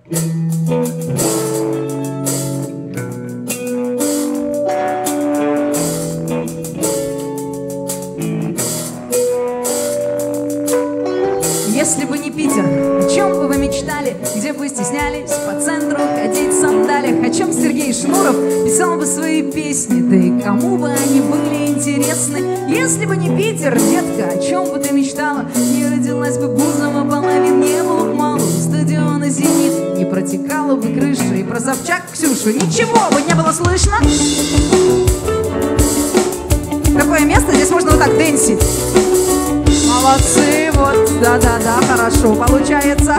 Если бы не Питер, о чем бы вы мечтали? Где бы стеснялись по центру ходить в сандалиях? О чем Сергей Шнуров писал бы свои песни? Да и кому бы они были интересны? Если бы не Питер, детка, о чем бы ты мечтала? Не родилась бы Бузова, половин не было б мало. Стадиона «Зенит» не протекала бы крыша. И про Собчак Ксюшу ничего бы не было слышно. Какое место? Здесь можно вот так дэнсить. Молодцы, вот, да-да-да, хорошо получается.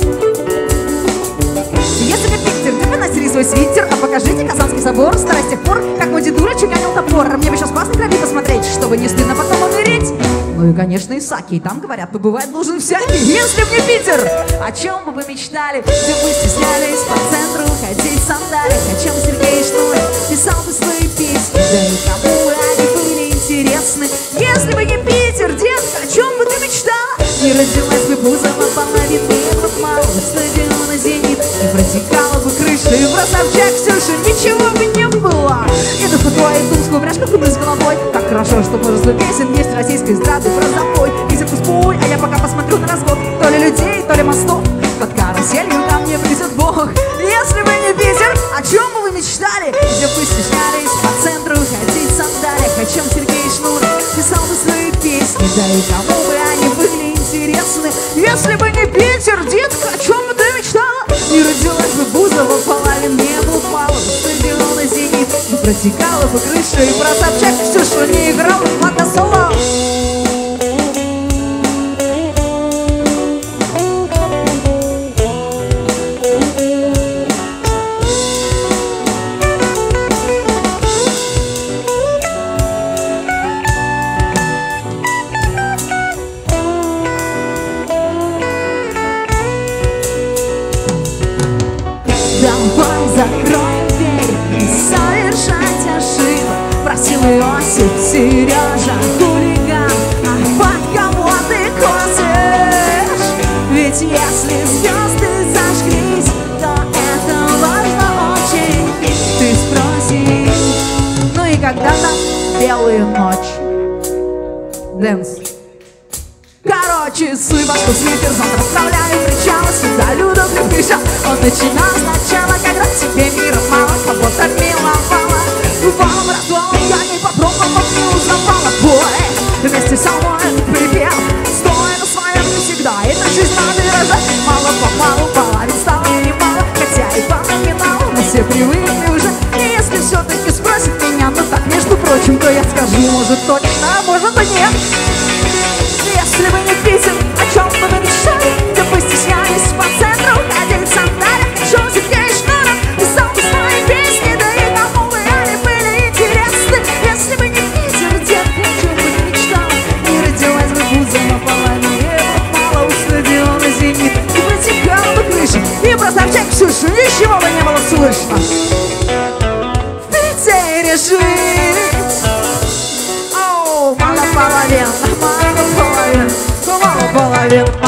Если бы Питер, ты выносили свой свитер, а покажите Казанский собор, старый с тех пор, как мой дедура чеканил топор. Мне бы еще спас на крови посмотреть, чтобы не стыдно потом умереть. Ну и, конечно, Исаакий, там, говорят, побывать должен всякий. Если бы не Питер, о чем бы вы мечтали? Где бы стеснялись по центру ходить в сандалиях? О чем Сергей Шнуров писал бы свои песни? Да и кому бы они были интересны? Если бы не Питер, детка, о чем бы ты мечтала? Не родилась бы Бузова, половин было б мало. Стадиона «Зенит» не протекала бы крыша. И про Собчак Ксюши ничего бы не было. Иду в твою думскую пряжку, куплю с головой. Как хорошо, что множество песен есть российской эстрады про запой. И запусть, а я пока посмотрю на развод. То ли людей, то ли мостов. Под каруселью ко мне придет Бог. Если бы не Питер, о чем бы вы мечтали? Где бы стеснялись по центру ходить в сандалиях? О чем Сергей Шнуров писал бы свои песни? Да и кому бы они были интересны? Если бы не Питер, детка, о чем бы ты мечтала? Не родилась бы Бузова, половин не было мало. Стадиона «Зенит» не протекала бы крыша. И про Собчак Ксюшу не играл бы фотосоло. Давай закроем дверь, не совершать ошибок. Просил Иосиф, Сережа, хулиган, а под кого ты косишь? Ведь если звезды зажглись, то это важно очень. Ты спроси, ну и когда там белая ночь? Дэнс. Короче, суева, что свитер, завтра вставляю причалы. Сюда Люда приезжал. Он начинал сначала, когда тебе мира мало, кого-то миловала. Бывалом развалом я не попробовала, не узнавала. Бой, вместе со мной припев, стоя на своем не всегда. Это жизнь надо рожать, мало-помалу, половин стало немало. Хотя и поминала, но все привыкли уже. И если все-таки спросит меня, ну так, между прочим, то я скажу, может точно, а может и нет. Если бы не Питер, о чем бы вы мечтали? Где бы стеснялись по центру ходили в сандалиях? О чем Сергей Шнуров писал бы свои песни? Да и кому бы они были интересны? Если бы не Питер, детка, о чем бы ты мечтала? Не родилась бы Бузова, половина мало. У стадиона «Зенит» не протекала бы крыша. И про Собчак Ксюшу ничего бы не было слышно. В Питере жить, оу, мало половин, мало половин.